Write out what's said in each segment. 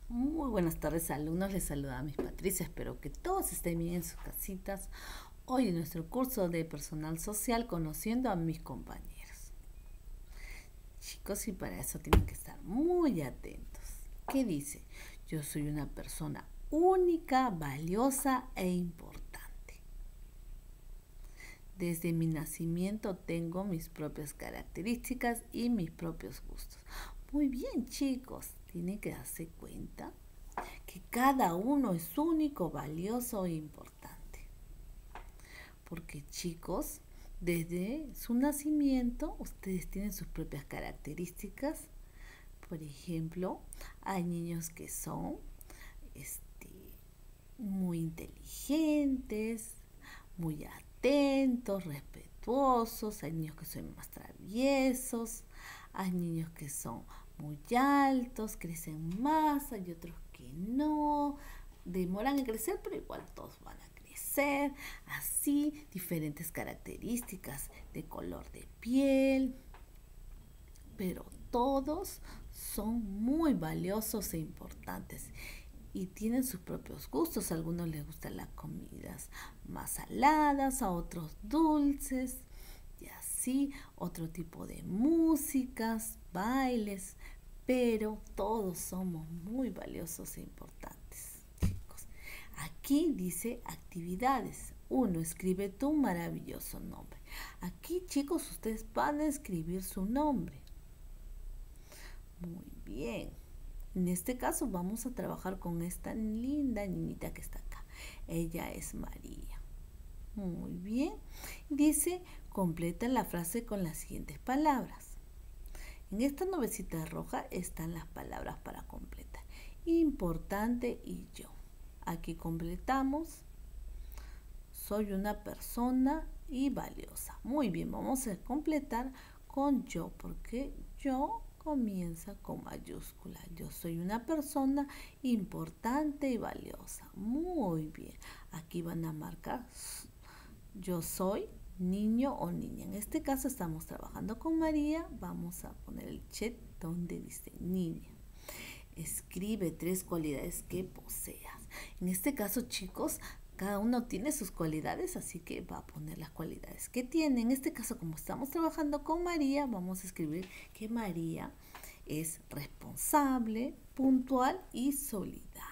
Muy buenas tardes, alumnos. Les saluda a Miss Patricia. Espero que todos estén bien en sus casitas. Hoy en nuestro curso de personal social, conociendo a mis compañeros. Chicos, y para eso tienen que estar muy atentos. ¿Qué dice? Yo soy una persona única, valiosa e importante. Desde mi nacimiento tengo mis propias características y mis propios gustos. Muy bien, chicos. Tienen que darse cuenta que cada uno es único, valioso e importante. Porque chicos, desde su nacimiento, ustedes tienen sus propias características. Por ejemplo, hay niños que son muy inteligentes, muy atentos, respetuosos. Hay niños que son más traviesos. Hay niños que son muy altos, crecen más. Hay otros que no, demoran en crecer, pero igual todos van a crecer. Así, diferentes características de color de piel, pero todos son muy valiosos e importantes y tienen sus propios gustos. A algunos les gustan las comidas más saladas, a otros dulces, y así otro tipo de músicas, bailes, pero todos somos muy valiosos e importantes, chicos. Aquí dice actividades. Uno, escribe tu maravilloso nombre. Aquí, chicos, ustedes van a escribir su nombre. Muy bien. En este caso vamos a trabajar con esta linda niñita que está acá. Ella es María. Muy bien. Dice, completa la frase con las siguientes palabras. En esta nubecita roja están las palabras para completar. Importante y yo. Aquí completamos. Soy una persona y valiosa. Muy bien, vamos a completar con yo, porque yo comienza con mayúscula. Yo soy una persona importante y valiosa. Muy bien. Aquí van a marcar yo soy niño o niña. En este caso estamos trabajando con María. Vamos a poner el check donde dice niña. Escribe 3 cualidades que poseas. En este caso, chicos, cada uno tiene sus cualidades, así que va a poner las cualidades que tiene. En este caso, como estamos trabajando con María, vamos a escribir que María es responsable, puntual y solidaria.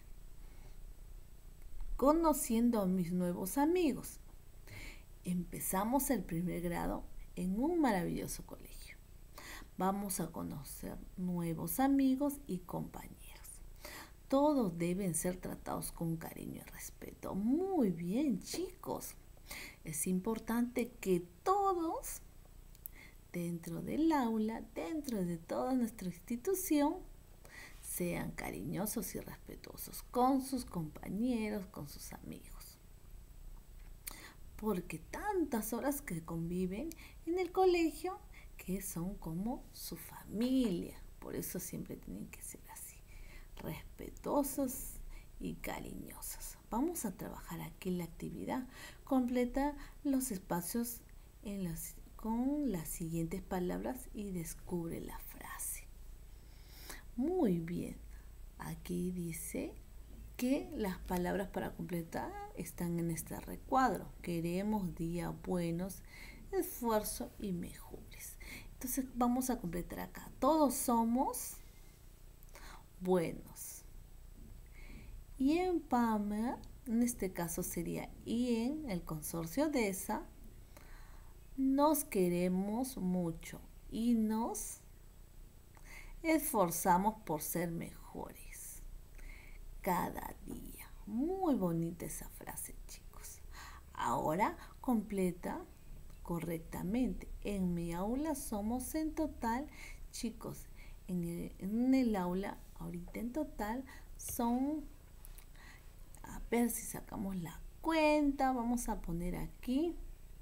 Conociendo a mis nuevos amigos. Empezamos el primer grado en un maravilloso colegio. Vamos a conocer nuevos amigos y compañeros. Todos deben ser tratados con cariño y respeto. Muy bien, chicos. Es importante que todos, dentro del aula, dentro de toda nuestra institución, sean cariñosos y respetuosos con sus compañeros, con sus amigos. Porque tantas horas que conviven en el colegio que son como su familia. Por eso siempre tienen que ser así, respetuosos y cariñosos. Vamos a trabajar aquí la actividad. Completa los espacios con las siguientes palabras y descubre la frase. Muy bien. Aquí dice que las palabras para completar están en este recuadro. Queremos días buenos, esfuerzo y mejores. Entonces vamos a completar acá. Todos somos buenos. Y en PAMER, en este caso sería y en el consorcio DESA, nos queremos mucho y nos esforzamos por ser mejores cada día. Muy bonita esa frase, chicos. Ahora completa correctamente. En mi aula somos en total, chicos, en el aula ahorita en total son, a ver si sacamos la cuenta, vamos a poner aquí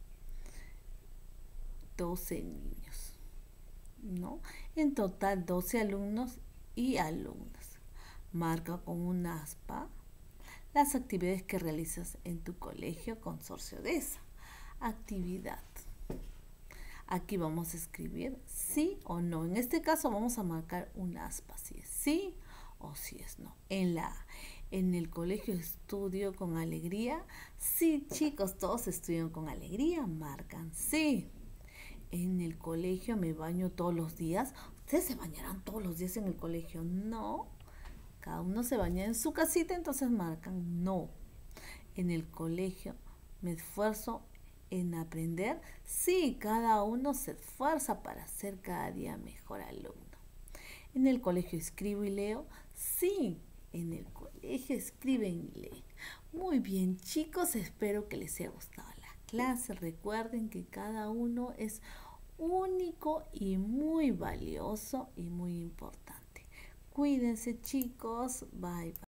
12 niños, ¿no? En total 12 alumnos y alumnas. Marca con un aspa las actividades que realizas en tu colegio consorcio de esa actividad. Aquí vamos a escribir sí o no. En este caso vamos a marcar un aspa, si es sí o si es no. En el colegio estudio con alegría. Sí, chicos, todos estudian con alegría, marcan sí. En el colegio me baño todos los días. ¿Ustedes se bañarán todos los días en el colegio? No. Cada uno se baña en su casita, entonces marcan no. En el colegio me esfuerzo en aprender. Sí, cada uno se esfuerza para ser cada día mejor alumno. En el colegio escribo y leo. Sí, en el colegio escriben y leen. Muy bien, chicos, espero que les haya gustado la clase. Recuerden que cada uno es único y muy valioso y muy importante. Cuídense, chicos. Bye, bye.